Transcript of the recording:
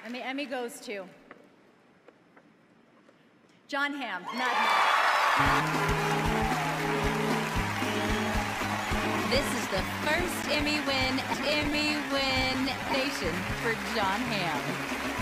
And the Emmy goes to Jon Hamm, Mad Men. This is the first Emmy win nation for Jon Hamm.